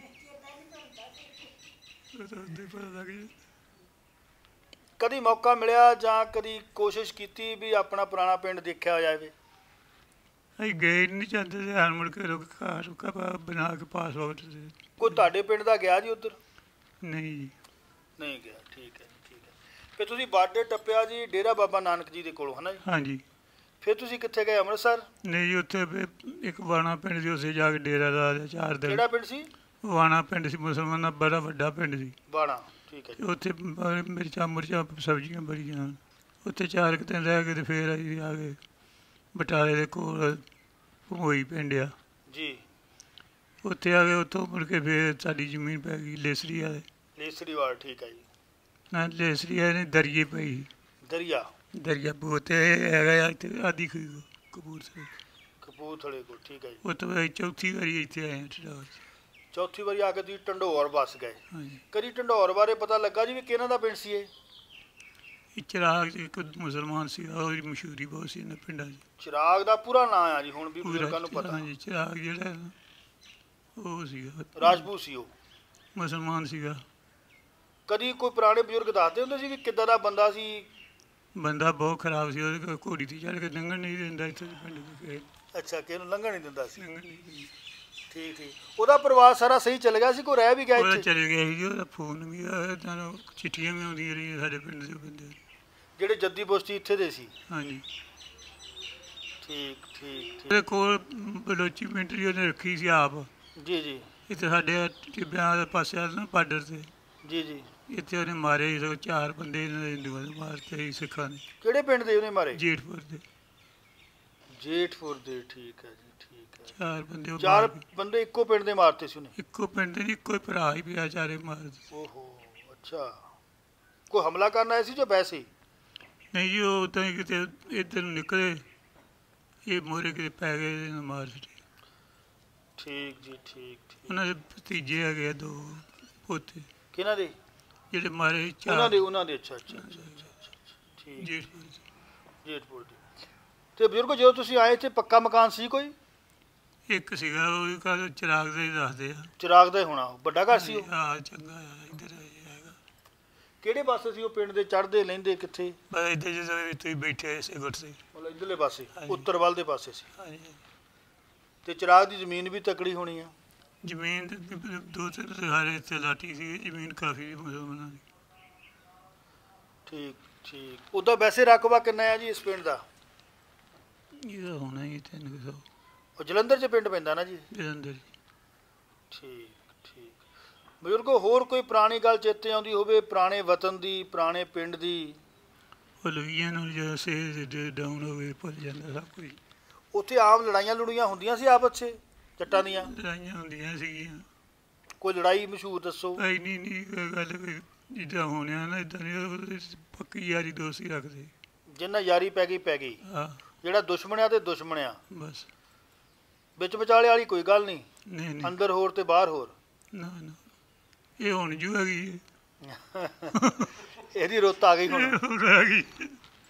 ਪਤਾ ਲੱਗ ਜਾਂਦਾ। ਕਦੀ ਮੌਕਾ ਮਿਲਿਆ ਜਾਂ ਕਦੀ ਕੋਸ਼ਿਸ਼ ਕੀਤੀ ਵੀ ਆਪਣਾ ਪੁਰਾਣਾ ਪਿੰਡ ਦੇਖਿਆ ਜਾਵੇ? ਅਸੀਂ ਗਏ ਨਹੀਂ ਜਾਂਦੇ ਤੇ ਹਾਲ ਮੁੜ ਕੇ ਲੋਕ ਘਰ ਰੁਕਾ ਬਣਾ ਕੇ ਪਾਸਪੋਰਟ ਦੇ। ਕੋਈ ਤੁਹਾਡੇ ਪਿੰਡ ਦਾ ਗਿਆ ਜੀ ਉੱਧਰ? ਨਹੀਂ ਜੀ। ਨਹੀਂ ਗਿਆ, ਠੀਕ ਹੈ ਜੀ, ਠੀਕ ਹੈ। ਫਿਰ ਤੁਸੀਂ ਬਾਰਡਰ ਟੱਪਿਆ ਜੀ ਡੇਰਾ ਬਾਬਾ ਨਾਨਕ ਜੀ ਦੇ ਕੋਲੋਂ, ਹੈ ਨਾ ਜੀ? ਹਾਂਜੀ। ਫਿਰ ਤੁਸੀਂ ਕਿੱਥੇ ਗਏ? ਅੰਮ੍ਰਿਤਸਰ? ਨਹੀਂ ਜੀ, ਉੱਥੇ ਫਿਰ ਇੱਕ ਵਾਣਾ ਪਿੰਡ ਸੀ, ਉੱਥੇ ਜਾ ਕੇ ਡੇਰਾ ਲਾ ਚਾਰ ਦਿਨ। ਕਿਹੜਾ ਪਿੰਡ ਸੀ? ਵਾਣਾ ਪਿੰਡ ਸੀ, ਮੁਸਲਮਾਨਾਂ ਦਾ ਬੜਾ ਵੱਡਾ ਪਿੰਡ ਸੀ। ਬਾਣਾ, ਠੀਕ ਹੈ ਜੀ। ਉੱਥੇ ਬ- ਮਿਰਚਾਂ ਮੁਰਚਾਂ ਸਬਜ਼ੀਆਂ ਬੜੀਆਂ ਹਨ। ਉੱਥੇ ਚਾਰ ਕੁ ਦਿਨ ਰਹਿ ਕੇ ਤੇ ਫਿਰ ਅਸੀਂ ਆ ਗਏ ਬਟਾਲੇ ਦੇ ਕੋਲ ਭਮੋਈ ਪਿੰਡ ਆ ਜੀ। ਉੱਥੇ ਆ ਗਏ। ਉੱਥੋਂ ਮੁੜ ਕੇ ਫਿਰ ਸਾਡੀ ਜ਼ਮੀਨ ਪੈ ਗਈ ਲੇਸਰੀ ਵਾਲੇ। ਲੇਸਰੀ ਵਾਲ, ਠੀਕ ਹੈ ਜੀ। ਨਾ ਲੇਸਰੀ ਵਾਲੇ ਨੇ ਦਰਿਏ ਪਈ, ਦਰਿਆ ਦਰਿਆ ਬੋਤੇ ਹੈਗਾ ਇੱਥੇ ਆਦੀ ਖੀ ਕਪੂਰਥਲੇ ਕਪੂਰਥਲੇ ਕੋਲ, ਠੀਕ ਹੈ ਜੀ। ਉਹ ਤੋਂ ਬਾਅਦ ਚੌਥੀ ਵਾਰੀ ਇੱਥੇ ਆਏ ਹਾਂ। ਚੌਥੀ ਵਾਰੀ ਆ ਕੇ ਤੁਸੀਂ ਢੰਡੋਰ ਬੱਸ ਗਏ। ਹਾਂਜੀ। ਕਦੀ ਢੰਡੋਰ ਬਾਰੇ ਪਤਾ ਲੱਗਾ ਜੀ ਵੀ ਕਿਹਨਾਂ ਦਾ ਪਿੰਡ ਸੀ ਇਹ? ਇਹ ਚਿਰਾਗ 'ਚ ਇੱਕ ਮੁਸਲਮਾਨ ਸੀ, ਉਹਦੀ ਮਸ਼ਹੂਰੀ ਬਹੁਤ ਸੀ ਇਹਨਾਂ ਪਿੰਡਾਂ 'ਚ। ਚਿਰਾਗ ਦਾ ਪੂਰਾ ਨਾਂ ਆ ਜੀ ਹੁਣ ਵੀ ਬਜ਼ੁਰਗਾਂ ਨੂੰ ਪਤਾ? ਹਾਂਜੀ, ਚਿਰਾਗ ਜਿਹੜਾ ਨਾ ਉਹ ਸੀਗਾ ਰਾਜਪੂਤ ਸੀ ਉਹ, ਮੁਸਲਮਾਨ ਸੀਗਾ। ਕਦੀ ਕੋਈ ਪੁਰਾਣੇ ਬਜ਼ੁਰਗ ਦੱਸਦੇ ਹੁੰਦੇ ਸੀ ਵੀ ਕਿੱਦਾਂ ਦਾ ਬੰਦਾ ਸੀ? ਬੰਦਾ ਬਹੁਤ ਖਰਾਬ ਸੀ, ਉਹਦੇ ਕੋਲ ਘੋੜੀ 'ਤੇ ਚੜ੍ਹ ਕੇ ਲੰਘਣ ਨਹੀਂ ਦਿੰਦਾ ਇੱਥੇ ਦੇ ਪਿੰਡ ਦੇ ਫੇਰ ਅੱਛਾ, ਕਿ ਇਹਨੂੰ ਲੰਘਣ ਨਹੀਂ ਦਿੰਦਾ ਸੀ? ਲੰਘਣ ਨਹੀਂ ਦਿੰਦਾ। ਠੀਕ ਠੀਕ। ਉਹਦਾ ਪਰਿਵਾਰ ਸਾਰਾ ਸਹੀ ਚੱਲ ਗਿਆ ਸੀ? ਕੋਈ ਰਹਿ ਵੀ ਗਿਆ ਉਹਦਾ ਇੱਥੇ? ਚਲੇ ਗਿਆ ਸੀ ਜੀ, ਉਹਦਾ ਫੋਨ ਵੀ ਆਇਆ, ਤਾਂ ਚਿੱਠੀਆਂ ਵੀ ਆਉਂਦੀਆਂ ਰਹੀਆਂ ਸਾਡੇ ਪਿੰਡ ਦੇ ਬੰਦੇ। ਜਿਹੜੇ ਜੱਦੀ ਬਸਤੀ ਇੱਥੇ ਦੇ ਸੀ? ਹਾਂਜੀ। ਠੀਕ ਠੀਕ ਠੀਕ। ਉਹਦੇ ਕੋਲ ਬਲੋਚੀ ਮਿੰਟਰੀ ਉਹਨੇ ਰੱਖੀ ਸੀ ਆਪ। ਜੀ ਜੀ ਇੱਥੇ ਸਾਡੇ ਟਿੱਬਿਆਂ ਦੇ ਪਾਸੇ ਆ ਨਾ ਬਾਰਡਰ 'ਤੇ, ਜੀ ਜੀ। ਇੱਥੇ ਉਹਨੇ ਮਾਰੇ ਸੀ ਚਾਰ ਬੰਦੇ, ਇਹਨਾਂ ਦੇ ਹਿੰਦੂਆਂ ਦੇ ਮਾਰਤੇ ਸੀ, ਸਿੱਖਾਂ ਨੇ। ਕਿਹੜੇ ਪਿੰਡ ਦੇ ਉਹਨੇ ਮਾਰੇ? ਜੇਠਪੁਰ ਦੇ। ਜੇਠਪੁਰ ਦੇ, ਠੀਕ ਹੈ ਜੀ, ਠੀਕ ਹੈ। ਚਾਰ ਬੰਦੇ ਉਹ ਚਾਰ ਮਾਰ ਕੇ- ਬੰਦੇ ਇੱਕੋ ਪਿੰਡ ਦੇ ਮਾਰਤੇ ਸੀ ਉਹਨੇ? ਇੱਕੋ ਪਿੰਡ ਦੇ, ਇੱਕੋ ਹੀ ਭਰਾ ਹੀ ਪਿਆ, ਚਾਰੇ ਮਾਰਦੇ। ਓਹੋ, ਅੱਛਾ। ਕੋਈ ਹਮਲਾ ਕਰਨ ਆਏ ਸੀ ਜਾਂ ਵੈਸੇ ਹੀ? ਨਹੀਂ ਜੀ, ਉਹ ਤਾਂ ਹੀ ਕਿਤੇ ਇੱਧਰ ਨੂੰ ਨਿਕਲੇ, ਇਹ ਮੋਰੇ ਕਿਤੇ ਪੈ ਗਏ, ਇਹਨੂੰ ਮਾਰ ਛੱਡੇ। ਠੀਕ ਜੀ, ਠੀਕ ਠੀਕ। ਉਹਨਾਂ ਦੇ ਭਤੀਜੇ ਹੈਗੇ ਆ ਦੋ ਪੋਤੇ, ਕਿਹਨਾਂ ਦੇ? ਜਿਹੜੇ ਮਾਰੇ ਉਹਨਾਂ ਚਾਰ। ਦੇ ਉਹਨਾਂ ਦੇ, ਅੱਛਾ ਅੱਛਾ ਅੱਛਾ ਅੱਛਾ ਅੱਛਾ, ਠੀਕ। ਜੇਠਪੁਰ ਦੇ। ਜੇਠਪੁਰ ਦੇ। ਤੇ ਬਜ਼ੁਰਗੋ ਜਦੋਂ ਤੁਸੀਂ ਆਏ ਇੱਥੇ ਪੱਕਾ ਮਕਾਨ ਸੀ ਕੋਈ? ਇੱਕ ਸੀਗਾ, ਉਹ ਵੀ ਘਰ ਚਿਰਾਗ ਦਾ ਹੀ ਦੱਸਦੇ ਆ। ਚਿਰਾਗ ਦਾ ਹੀ ਹੋਣਾ, ਵੱਡਾ ਘਰ ਸੀ ਉਹ? ਹਾਂ, ਚੰਗਾ ਆ, ਇੱਧਰ ਹੈਗਾ। ਕਿਹੜੇ ਪਾਸੇ ਸੀ ਉਹ ਪਿੰਡ ਦੇ? ਚੜ੍ਹਦੇ ਲੈਂਦੇ ਕਿੱਥੇ? ਬਸ ਇੱਧਰ ਜਦੋਂ ਵੀ ਤੁਸੀਂ ਬੈਠੇ ਇਸੇ ਗੁੱਟ ਤੇ। ਮਤਲਬ ਇੱਧਰਲੇ ਪਾਸੇ, ਹਾਂਜੀ। ਉੱਤਰ ਵੱਲ ਦੇ ਪਾਸੇ ਸੀ। ਹਾਂਜੀ। ਤੇ ਚਿਰਾਗ ਦੀ ਜ਼ਮੀਨ ਵੀ ਤਕੜੀ ਹੋਣੀ ਆ? ਜ਼ਮੀਨ ਤੇ ਵੀ ਦੋ ਤਿੰਨ ਸਾਰੇ ਇੱਥੇ ਲਾਟੀ ਸੀ, ਜ਼ਮੀਨ ਕਾਫੀ ਸੀ ਮੁਸਲਮਾਨਾਂ ਦੀ। ਠੀਕ ਠੀਕ। ਉਹਦਾ ਵੈਸੇ ਰਕਬਾ ਕਿੰਨਾ ਆ ਜੀ ਇਸ ਪਿੰਡ ਦਾ? ਇਹਦਾ ਹੋਣਾ ਹੀ ਤਿੰਨ ਕੁ ਸੌ। ਉਹ ਜਲੰਧਰ 'ਚ ਪਿੰਡ ਪੈਂਦਾ ਨਾ ਜੀ? ਜਲੰਧਰ। ਠੀਕ ਠੀਕ। ਬਜ਼ੁਰਗੋ ਹੋਰ ਕੋਈ ਪੁਰਾਣੀ ਗੱਲ ਚੇਤੇ ਆਉਂਦੀ ਹੋਵੇ ਪੁਰਾਣੇ ਵਤਨ ਦੀ, ਪੁਰਾਣੇ ਪਿੰਡ ਦੀ? ਉਹ ਲਵੀਆਂ ਨੂੰ ਜਦੋਂ ਸੇ ਡਾਊਨ ਹੋ ਗਏ ਭੁੱਲ ਜਾਂਦਾ ਸਭ ਕੁਝ। ਉੱਥੇ ਆਮ ਲੜਾਈਆਂ ਲੜੂਈਆਂ ਹੁੰਦੀਆਂ ਸੀ ਆਪਸ 'ਚ ਜੱਟਾਂ ਦੀਆਂ? ਲੜਾਈਆਂ ਹੁੰਦੀਆਂ ਸੀਗੀਆਂ। ਕੋਈ ਲੜਾਈ ਮਸ਼ਹੂਰ ਦੱਸੋ? ਐ ਨਹੀਂ ਨਹੀਂ ਕੋਈ ਗੱਲ ਕੋਈ ਜਿੱਦਾਂ ਹੋਣਿਆ ਨਾ ਇੱਦਾਂ ਨਹੀਂ, ਪੱਕੀ ਯਾਰੀ ਦੋਸਤੀ ਰੱਖਦੇ। ਜਿੰਨਾ ਯਾਰੀ ਪੈ ਗਈ ਪੈ ਗਈ। ਹਾਂ, ਜਿਹੜਾ ਦੁਸ਼ਮਣ ਆ ਤੇ ਦੁਸ਼ਮਣ ਆ, ਬਸ। ਵਿੱਚ ਵਿਚਾਲੇ ਵਾਲੀ ਕੋਈ ਗੱਲ ਨਹੀਂ? ਨਹੀਂ ਨਹੀਂ, ਅੰਦਰ ਹੋਰ ਤੇ ਬਾਹਰ ਹੋਰ? ਨਾ ਨਾ, ਇਹ ਹੁਣ ਜੂ ਹੈਗੀ ਹੈ। ਇਹਦੀ ਰੁੱਤ ਆ ਗਈ ਹੁਣ। ਇਹ ਹੁਣ ਆ ਗਈ।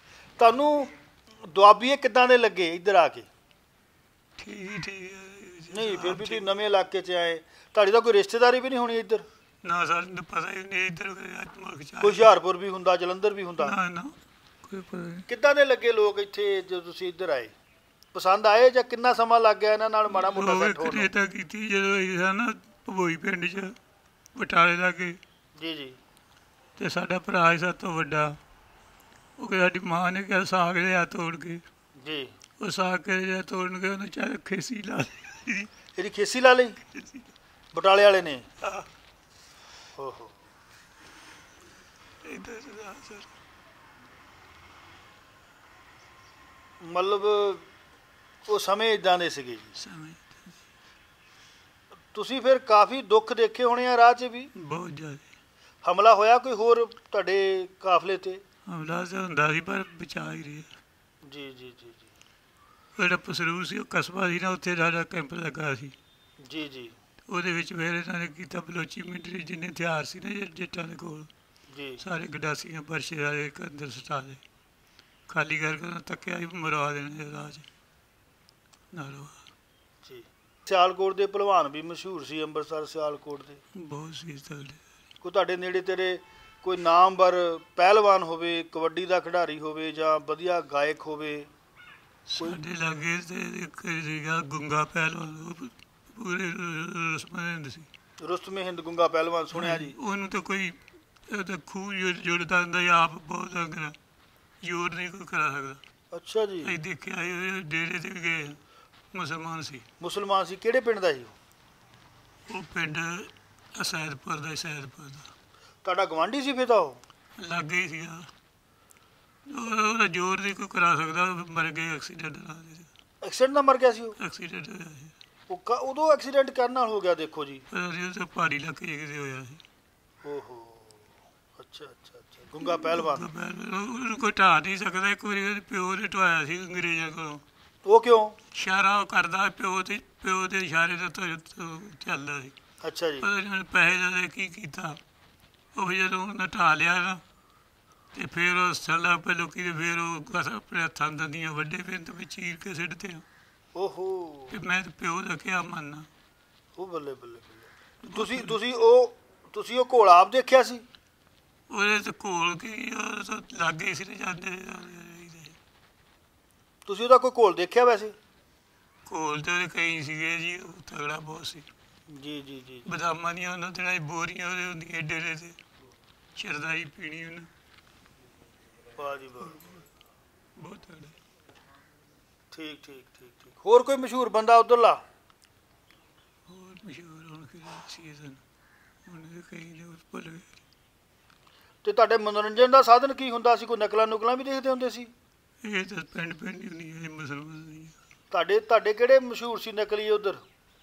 ਤੁਹਾਨੂੰ ਦੁਆਬੀਏ ਕਿੱਦਾਂ ਦੇ ਲੱਗੇ ਇੱਧਰ ਆ ਕੇ? ਠੀਕ ਠੀਕ ਹੈ। ਨਹੀਂ ਫਿਰ ਵੀ ਤੁਸੀਂ ਨਵੇਂ ਇਲਾਕੇ 'ਚ ਆਏ, ਤੁਹਾਡੀ ਤਾਂ ਕੋਈ ਰਿਸ਼ਤੇਦਾਰੀ ਵੀ ਨਹੀਂ ਹੋਣੀ ਇੱਧਰ? ਨਾ ਸਾਨੂੰ ਪਤਾ ਹੀ ਨਹੀਂ ਇੱਧਰ ਕੋਈ ਹੁਸ਼ਿਆਰਪੁਰ ਵੀ ਹੁੰਦਾ, ਜਲੰਧਰ ਵੀ ਹੁੰਦਾ? ਨਾ ਨਾ ਕੋਈ ਪਤਾ ਨਹੀਂ। ਕਿੱਦਾਂ ਦੇ ਲੱਗੇ ਲੋਕ ਇੱਥੇ ਜਦੋਂ ਤੁਸੀਂ ਇੱਧਰ ਆਏ? ਪਸੰਦ ਆਏ ਜਾਂ ਕਿੰਨਾ ਸਮਾਂ ਲੱਗ ਗਿਆ ਇਹਨਾਂ ਨਾਲ ਮਾੜਾ ਮੋਟਾ ਸੈੱਟ ਹੋਣ ਨੂੰ? ਤਾਂ ਕੀਤੀ ਜਦੋਂ ਇਹ ਨਾ ਭਬੋਈ ਪਿੰਡ 'ਚ ਬਟਾਲੇ ਲਾਗੇ। ਜੀ ਜੀ। ਤੇ ਸਾਡਾ ਭਰਾ ਸੀ ਸਭ ਤੋਂ ਵੱਡਾ, ਉਹ ਕਿ ਸਾਡੀ ਮਾਂ ਨੇ ਕਿਹਾ ਸਾਗ ਲਿਆ ਤੋੜ ਕੇ। ਜੀ। ਉਹ ਸਾਗ ਕੇ ਲਿਆ ਤੋੜ ਕੇ ਉਹਨੇ ਚਾਹ ਖੇਸੀ ਲਾ ਲਈ। ਇਹਦੀ ਖੇਸੀ ਲਾ ਲਈ ਬਟਾਲੇ ਵਾਲੇ ਨੇ? ਓਹੋ। ਮਤਲਬ ਉਹ ਸਮੇਂ ਇਦਾਂ ਦੇ ਸੀਗੇ ਜੀ। ਤੁਸੀਂ ਫਿਰ ਕਾਫੀ ਦੁੱਖ ਦੇਖੇ ਹੋਣੇ ਆ ਰਾਹ 'ਚ ਵੀ? ਬਹੁਤ ਜ਼ਿਆਦਾ। ਹਮਲਾ ਹੋਇਆ ਕੋਈ ਹੋਰ ਤੁਹਾਡੇ ਕਾਫਲੇ ਤੇ? ਹਮਲਾ ਤਾਂ ਹੁੰਦਾ ਸੀ ਪਰ ਬਚਾ ਹੀ ਰਿਹਾ। ਜੀ ਜੀ ਜੀ ਜੀ। ਜਿਹੜਾ ਪਸਰੂ ਸੀ ਉਹ ਕਸਬਾ ਸੀ ਨਾ, ਉੱਥੇ ਸਾਡਾ ਕੈਂਪ ਲੱਗਾ ਸੀ। ਜੀ ਜੀ। ਉਹਦੇ ਵਿੱਚ ਫਿਰ ਇਹਨਾਂ ਨੇ ਕੀਤਾ ਬਲੋਚੀ ਮਿਲਟਰੀ, ਜਿੰਨੇ ਹਥਿਆਰ ਸੀ ਨਾ ਜੱਟਾਂ ਦੇ ਕੋਲ ਜੀ, ਸਾਰੇ ਗੰਡਾਸੀਆਂ ਬਰਸ਼ੇ ਵਾਲੇ ਅੰਦਰ ਸਟਾ ਦੇ, ਖਾਲੀ ਕਰਕੇ ਉਹਨਾਂ ਤੱਕਿਆ ਹੀ ਮਰਵਾ ਦੇਣੇ ਰਾਜ ਨਾਰੋ ਜੀ। ਸਿਆਲਕੋਟ ਦੇ ਭਲਵਾਨ ਵੀ ਮਸ਼ਹੂਰ ਸੀ, ਅੰਮ੍ਰਿਤਸਰ ਸਿਆਲਕੋਟ ਦੇ ਬਹੁਤ ਸੀ ਤਗੜੇ। ਕੋਈ ਤੁਹਾਡੇ ਨੇੜੇ ਤੇਰੇ ਕੋਈ ਨਾਮਵਰ ਪਹਿਲਵਾਨ ਹੋਵੇ, ਕਬੱਡੀ ਦਾ ਖਿਡਾਰੀ ਹੋਵੇ ਜਾਂ ਵਧੀਆ ਗਾਇਕ ਹੋਵੇ? ਸਾਡੇ ਲਾਗੇ ਤੇ ਇੱਕ ਸੀਗਾ ਗੁੰਗਾ ਪਹਿਲਵਾਨ, ਪੂਰੇ ਰਸਮ ਹਿੰਦ ਸੀ। ਰੁਸਤਮੇ ਹਿੰਦ ਗੁੰਗਾ ਪਹਿਲਵਾਨ ਸੁਣਿਆ ਜੀ। ਉਹਨੂੰ ਤਾਂ ਕੋਈ ਖੂਹ ਜੁੜਦਾ ਹੁੰਦਾ ਆਪ, ਬਹੁਤ ਅੰਗਰਾ ਜ਼ੋਰ ਨਹੀਂ ਕੋਈ ਕਰਾ ਸਕਦਾ। ਅੱਛਾ ਜੀ। ਅਸੀਂ ਦੇਖਿਆ ਡੇਰੇ ਤੇ ਵੀ ਗਏ, ਮੁਸਲਮਾਨ ਸੀ। ਮੁਸਲਮਾਨ ਸੀ? ਕਿਹੜੇ ਪਿੰਡ ਦਾ ਸੀ ਉਹ? ਉਹ ਪਿੰਡ ਸੈਦਪੁਰ ਦਾ। ਸੈਦਪੁਰ ਦਾ। ਤੁਹਾਡਾ ਗਵਾਂਢੀ ਸੀ ਫਿਰ ਤਾਂ ਉਹ? ਲਾਗੇ ਹੀ ਸੀਗਾ। ਉਹਦਾ ਜ਼ੋਰ ਨਹੀਂ ਕੋਈ ਕਰਾ ਸਕਦਾ, ਮਰ ਗਏ ਐਕਸੀਡੈਂਟ ਨਾਲ। ਐਕਸੀਡੈਂਟ ਨਾਲ ਮਰ ਗਿਆ ਸੀ ਉਹ? ਐਕਸੀਡੈਂਟ ਹੋਇਆ ਸੀ ਉਹ। ਉਦੋਂ ਐਕਸੀਡੈਂਟ ਕਰਨ ਨਾਲ ਹੋ ਗਿਆ? ਦੇਖੋ ਜੀ। ਉਹ ਪਹਾੜੀ ਇਲਾਕੇ ਕਿਤੇ ਹੋਇਆ ਸੀ। ਓਹੋ। ਅੱਛਾ ਅੱਛਾ ਅੱਛਾ। ਗੁੰਗਾ ਪਹਿਲਵਾਨ ਉਹਨੂੰ ਕੋਈ ਢਾਹ ਨਹੀਂ ਸਕਦਾ। ਇੱਕ ਵਾਰੀ ਉਹਦੇ ਪਿਓ ਨੇ ਢਾਇਆ ਸੀ ਅੰਗਰੇਜ਼ਾਂ ਕੋਲੋਂ। ਉਹ ਕਿਉਂ? ਇਸ਼ਾਰਾ ਉਹ ਕਰਦਾ ਪਿਓ ਤੇ, ਪਿਓ ਦੇ ਇਸ਼ਾਰੇ ਦਾ ਚੱਲਦਾ ਸੀ। ਅੱਛਾ ਜੀ। ਪਤਾ ਨਹੀਂ ਪੈਸੇ ਦਾ ਕੀ ਕੀਤਾ। ਉਹ ਜਦੋਂ ਉਹਨੇ ਢਾਹ ਲਿਆ ਨਾ ਤੇ ਫਿਰ ਉਹ ਸੱਲਾ ਪੈ ਲੋਕੀ, ਤੇ ਫਿਰ ਉਹ ਆਪਣੇ ਹੱਥਾਂ ਦੰਦੀਆਂ ਵੱਡੇ ਫਿਰ ਤੇ ਚੀਰ ਕੇ ਸਿੱਟਦੇ ਆ। ਓਹੋ। ਤੇ ਮੈਂ ਤੇ ਪਿਓ ਦਾ ਕਿਹਾ ਮੰਨਣਾ। ਉਹ ਬੱਲੇ ਬੱਲੇ ਬੱਲੇ। ਤੁਸੀਂ ਤੁਸੀਂ ਉਹ ਤੁਸੀਂ ਉਹ ਘੋਲ ਆਪ ਦੇਖਿਆ ਸੀ? ਉਹਦੇ ਤੇ ਘੋਲ ਕੀ ਲਾਗੇ ਸੀ ਜਾਂਦੇ। ਤੁਸੀਂ ਉਹਦਾ ਕੋਈ ਘੋਲ ਦੇਖਿਆ ਵੈਸੇ? ਘੋਲ ਤੇ ਕਈ ਸੀਗੇ ਜੀ, ਉਹ ਤਗੜਾ ਬਹੁਤ ਸੀ। ਜੀ ਜੀ ਜੀ। ਬਦਾਮਾਂ ਦੀਆਂ ਉਹਨਾਂ ਦਿਨਾਂ ਬੋਰੀਆਂ ਉਹਦੇ ਹੁੰਦੀਆਂ ਡੇਰੇ ਤੇ, ਸ਼ਰਦਾਈ ਪੀਣੀ ਉਹਨੇ। ਵਾਹ ਜੀ ਵਾਹ। ਬਹੁਤ ਤਗੜਾ। ਠੀਕ ਠੀਕ ਠੀਕ ਠੀਕ। ਹੋਰ ਕੋਈ ਮਸ਼ਹੂਰ ਬੰਦਾ ਉੱਧਰਲਾ? ਹੋਰ ਮਸ਼ਹੂਰ ਹੁਣ ਸੀਜ਼ਨ ਹੁਣ ਕਈ ਜੋ ਭੁੱਲ ਗਏ। ਤੇ ਤੁਹਾਡੇ ਮਨੋਰੰਜਨ ਦਾ ਸਾਧਨ ਕੀ ਹੁੰਦਾ ਸੀ? ਕੋਈ ਨਕਲਾਂ ਨੁਕਲਾਂ ਵੀ ਦੇਖਦੇ ਹੁੰਦੇ ਸੀ? ਇਹ ਤਾਂ ਪਿੰਡ ਪਿੰਡ ਹੀ ਹੁੰਦੀ ਹੈ, ਮੁਸਲਮਾਨ ਨਹੀਂ। ਤੁਹਾਡੇ ਤੁਹਾਡੇ ਕਿਹੜੇ ਮਸ਼ਹੂਰ ਸੀ ਨਕਲੀ ਉੱਧਰ?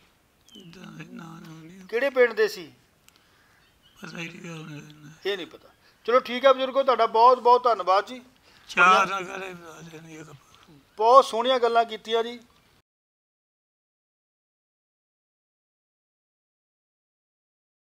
ਕਿਹੜੇ ਪਿੰਡ ਦੇ ਸੀ? ਪਤਾ ਹੀ ਨਹੀਂ। ਇਹ ਨਹੀਂ ਪਤਾ। ਚਲੋ ਠੀਕ ਹੈ ਬਜ਼ੁਰਗੋ, ਤੁਹਾਡਾ ਬਹੁਤ ਬਹੁਤ ਧੰਨਵਾਦ ਜੀ। ਚਾਰ ਬਹੁਤ ਸੋਹਣੀਆਂ ਗੱਲਾਂ ਕੀਤੀਆਂ ਜੀ।